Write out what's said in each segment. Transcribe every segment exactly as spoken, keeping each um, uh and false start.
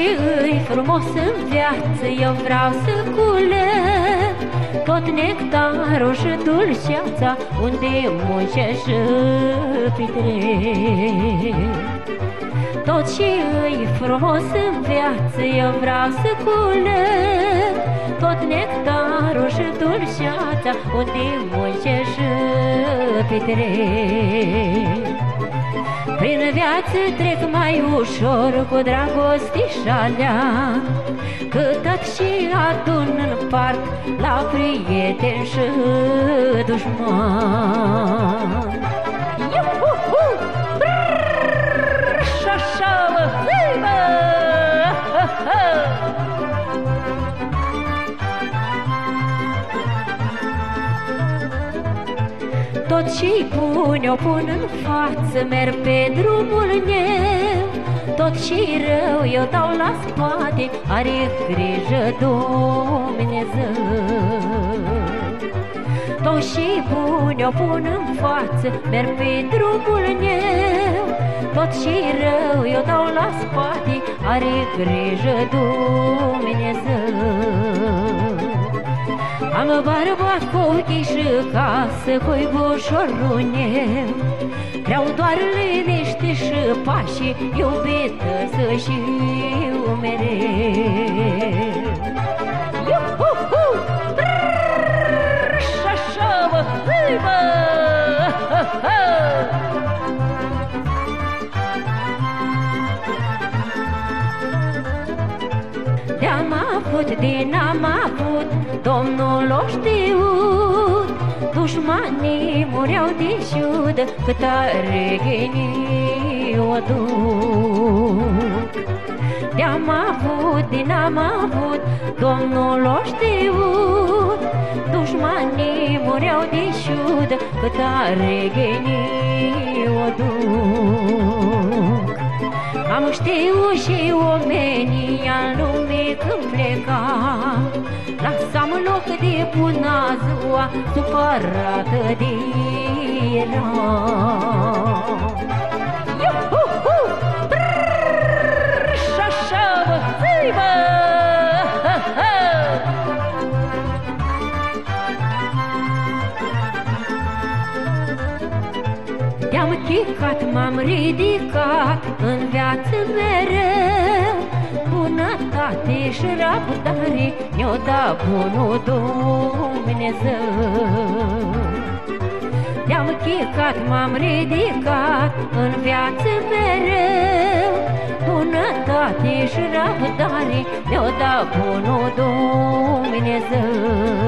ce-i frumos în viață eu vreau să culeg, tot nectarul și dulceața unde muncești și petrec. Tot ce-i frumos în viață eu vreau să culeg, tot nectarul și dulceața unde muncești și petrec. Prin viață trec mai ușor cu dragostișalea, cât și adun în part la prieteni și dușmani. Iuhuhu! Brrrr! Și-așa mă zimă! Tot ce-i bun o pun în față, merg pe drumul meu, tot ce-i rău eu dau la spate, are grijă Dumnezeu. Tot ce-i bun o pun în față, merg pe drumul meu, tot ce-i rău eu dau la spate, are grijă Dumnezeu. Am bărbat cu ochii și casă, cuibușorul meu, vreau doar liniște și pași, iubită să știu mereu. Iuhuhu! Brrrr! Și-așa mă zimă! De-am avut, din am avut, Domnul o știut, dușmanii mureau de ciudă, câtă regheni o duc. De-am avut, din am avut, Domnul o știut, dușmanii mureau de ciudă, câtă regheni o duc. Am știut și omenii în lume când plecam, lasam loc de bună ziua, supărată de eram. Iuhuhu! Brrrr! Și-așa mă zimă! Te-am chicat, m-am ridicat în viață mereu, bunătate și răbdare ne-o da bunul Dumnezeu. Te-am chicat, m-am ridicat în viață mereu, bunătate și răbdare ne-o da bunul Dumnezeu.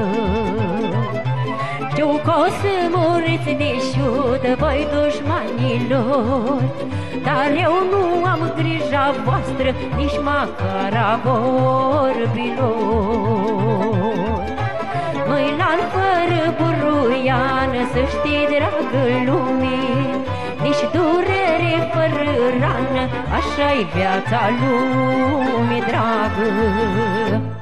Știu că o să muriți de ciudă, voi dușmanilor, dar eu nu am grija voastră, nici măcar a vorbilor. Măi l-ar fără buruiană, să știi, dragă lume, nici durere fără rană, așa-i viața lumii, dragă.